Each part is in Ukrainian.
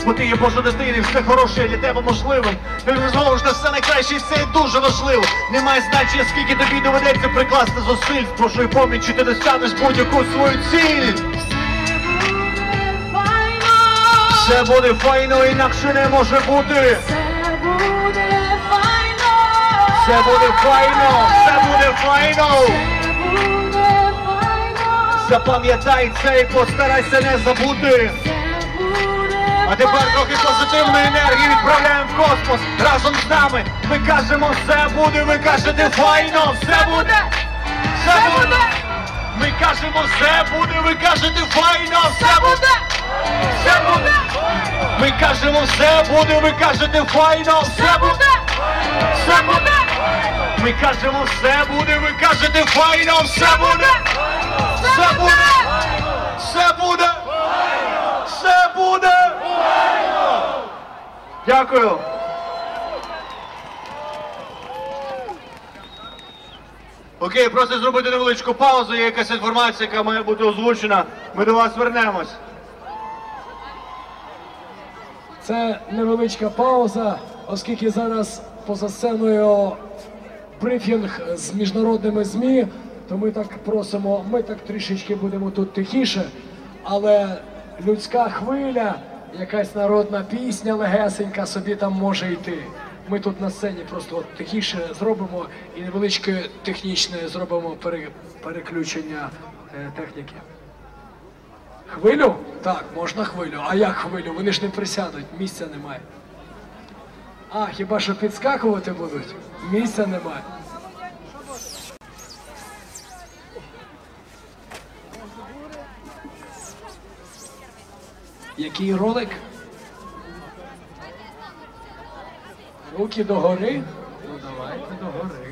бо ти є Божа дитина, і все хороше для тебе можливим. Ти знову ж на все найкраще, і все є дуже важливо. Немає значення, скільки тобі доведеться прикласти зусиль. З Божою поміччю ти досягнеш будь-яку свою ціль. Все буде файно, інакше не може бути. Все буде файно, все буде файно. Запам'ятай це і постарайся не забути. А тепер трохи позитивної енергії відправляємо в космос. Разом з нами ми кажемо все буде, ви кажете файно, все буде, все буде. Ми кажемо все буде, ви кажете файно, все буде, все буде. Ми кажемо все буде, ви кажете файно, все буде, все буде. Ми кажемо все буде, ви кажете файно, все буде, все буде, все буде, все буде. Дякую. Окей, просто зробити невеличку паузу, є якась інформація, яка має бути озвучена. Ми до вас вернемось. Це невеличка пауза, оскільки зараз поза сценою брифінг з міжнародними ЗМІ, то ми так просимо, ми так трішечки будемо тут тихіше, але людська хвиля, якась народна пісня легесенька собі там може йти. Ми тут на сцені просто от тихіше зробимо і невеличке технічне зробимо переключення техніки. Хвилю? Так, можна хвилю. А як хвилю? Вони ж не присядуть, місця немає. А, хіба що підскакувати будуть? Місця немає. Який ролик? Руки догори? Ну давайте догори.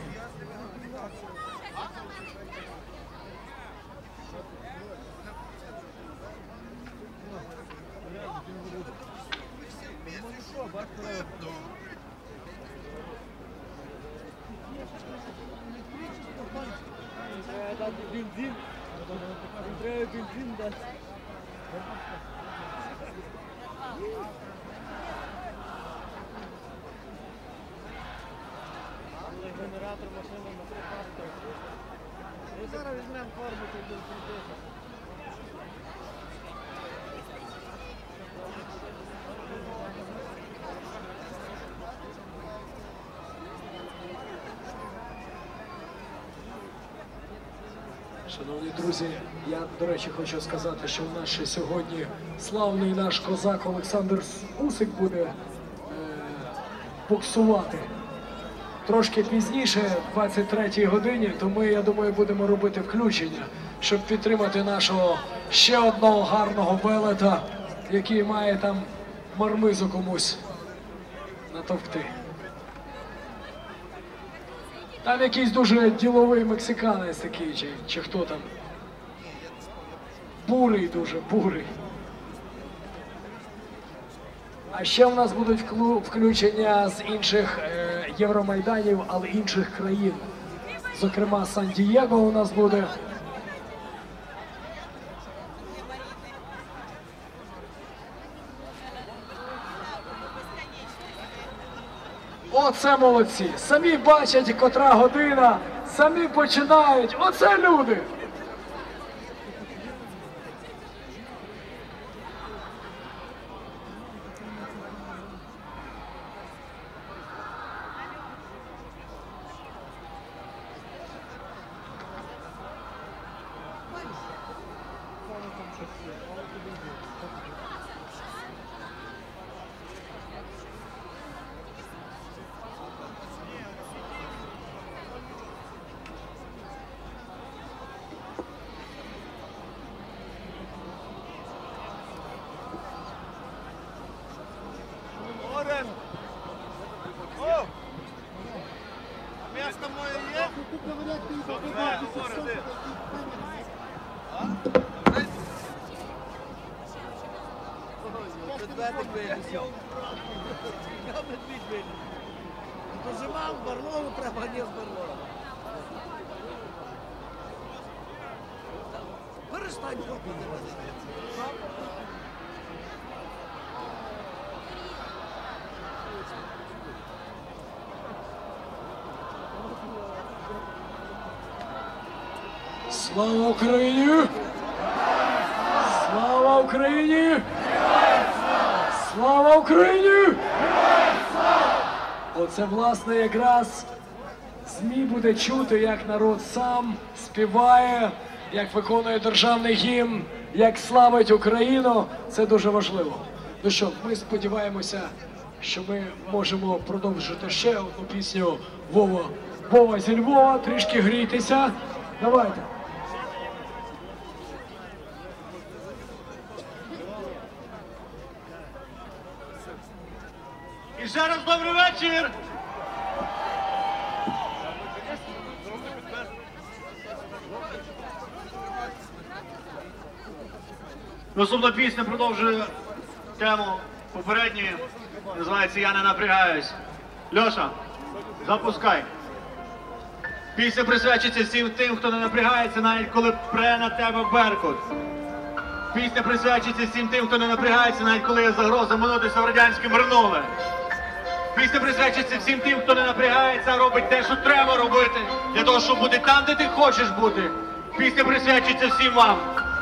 Генератор машини на 3 паски. Зараз візьмемо форму, то йдемо крутити. Шановні друзі, я, до речі, хочу сказати, що в нас ще сьогодні славний наш козак Олександр Усик буде боксувати. Трошки пізніше, в 23-й годині, то ми, я думаю, будемо робити включення, щоб підтримати нашого ще одного гарного велета, який має там мармизу комусь натовкти. Там якийсь дуже діловий мексиканець такий, чи хто там. Бурий дуже, бурий. А ще в нас будуть включення з інших Євромайданів, але інших країн. Зокрема, Сан-Дієго у нас буде. Оце молодці. Самі бачать, котра година, самі починають. Оце люди. Місто моє є? Медведик вилізав. Я медведь вилізав. Дожимав барлогу, треба не з барлогу. Перестань робити. Слава Україні! Слава Україні! Слава Україні! Оце, власне, якраз ЗМІ буде чути, як народ сам співає, як виконує державний гімн, як славить Україну. Це дуже важливо. Ну що, ми сподіваємося, що ми можемо продовжити ще одну пісню Вова зі Львова, трішки грійтеся. Давайте. І ще раз добрий вечір! Наступна пісня продовжує тему попередньої. Називається «Я не напрягаюсь». Льоша, запускай. Пісня присвячується всім тим, хто не напрягається, навіть коли пре на тебе беркут. Пісня присвячується всім тим, хто не напрягається, навіть коли є загроза минутися в радянське минуле. Пісня присвячується всім тим, хто не напрягається, а робить те, що треба робити, для того, щоб бути там, де ти хочеш бути. Пісня присвячується всім вам.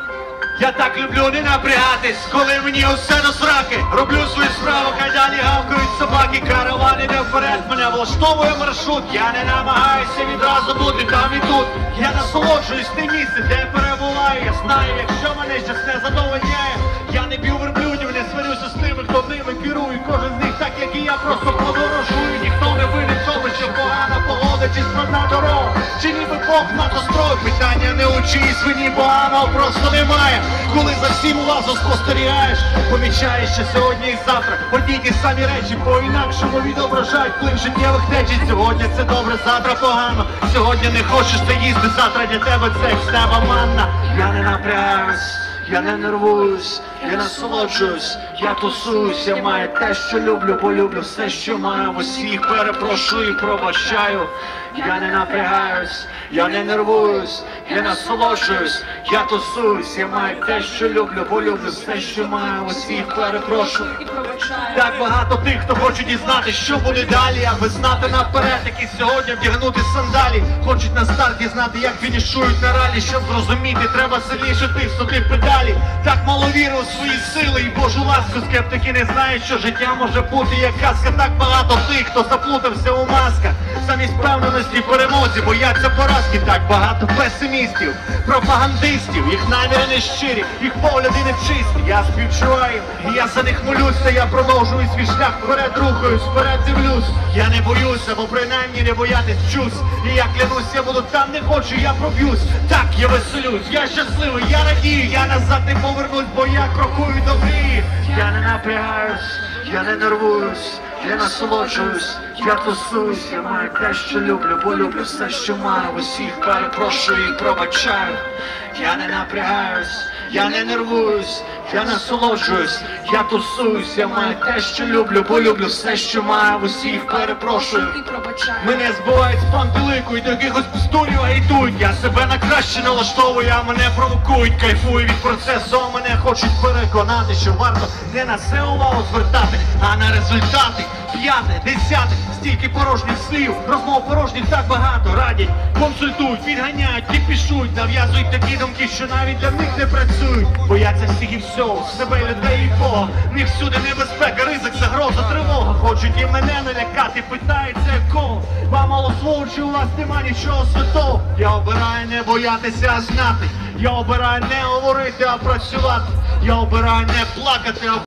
Я так люблю не напрягатись, коли мені усе до сраки. Роблю свою справу, хай далі гавкають собаки. Караван іде вперед, мене влаштовує маршрут. Я не намагаюся відразу бути там і тут. Я насолоджуюсь тим місцем, де перебуваю. Я знаю, якщо мене щось не задовольняє, я не б'ю верблюдів, не сварюся з тими, хто ними керує. Кожен з них, так як і я, просто подорожую. Ніхто не винен в тому, що погана погода чи складна дорога. Чи ніби Бог натострой. Питання не у чиїй свині, поганого просто немає. Коли за всім увазу спостерігаєш, помічаєш, що сьогодні і завтра одні й ті самі речі по-інакшому відображають вплив життєвих течій. Сьогодні це добре, завтра погано. Сьогодні не хочеш це їсти, завтра для тебе це як з неба манна. Я не напрягаюсь, я не нервуюсь, я насолоджуюсь, я тусуюсь, я маю те, що люблю, полюблю все, що маю. Усіх перепрошую і пробачаю. Я не напрягаюсь, я не нервуюсь, я насолоджуюсь, я тусуюсь, я маю те, що люблю, полюблю все, що маю. Усіх перепрошую і пробачаю. Так багато тих, хто хоче дізнати, що буде далі, аби знати наперед, які сьогодні вдягнути сандалі. Хочуть на старті знати, як фінішують на ралі. Щоб зрозуміти, треба сильніше тиснути педалі. Так мало віри у свої сили і Божу ласку. Скептики не знають, що життя може бути як казка. Так багато тих, хто заплутався у масках. Замість впевненості перемозі бояться поразки. Так багато песимістів, пропагандистів. Їх наміри не щирі, їх погляди не чисті. Я співчуваю, і я за них молюся. Я продовжую свій шлях, вперед рухаюсь, вперед дивлюсь. Я не боюся, бо принаймні не боятись вчусь. І я клянусь, я буду там, не хочу, я проб'юсь. Так, я веселюсь, я щасливий, я радію. Я назад не повернусь, бо я крокую до мрії. Я не напрягаюсь, я не нервуюсь, я насолоджуюсь, я тусуюсь, я маю те, що люблю, бо люблю все, що маю. Усіх перепрошую і пробачаю. Я не напрягаюсь, я не нервуюсь, я насолоджуюсь, я тусуюсь, я маю те, що люблю, бо люблю все, що маю. Усіх перепрошую і пробачаю. Мене збивають з пантелику і до якихось пустурів гайдуть. Я себе на краще налаштовую, а мене провокують. Кайфую від процесу, а мене хочуть переконати, що варто не на все увагу звертати, а на результати. П'яте, десяте, стільки порожніх слів, розмов порожніх так багато. Радять, консультують, відганяють, кіпішують, нав'язують такі думки, що навіть для них не працюють. Бояться всіх і всього, себе, людей і Бога. В них всюди небезпека, ризик, загроза, тривога. Хочуть і мене налякати, питаються якого. Вам мало сволочі, у вас нема нічого святого. Я обираю не боятися, а знати. Я обираю не говорити, а працювати. Я обираю не плакати, а